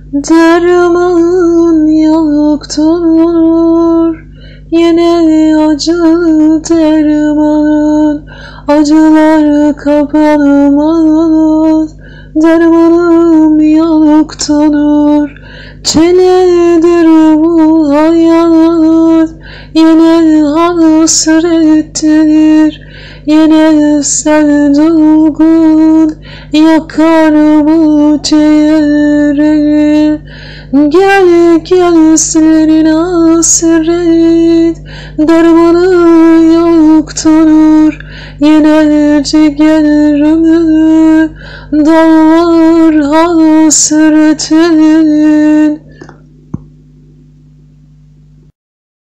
Derman yoktur, yine acı derman. Acılar kapanmaz, dermanım yoktur. Çiledir bu hayat, yine hasrettir. Yine sen duygun yakar bu ciğeri. Gel gel senin hasret, dermanı yoktur. Yine ciğerimi dağlar hasretin.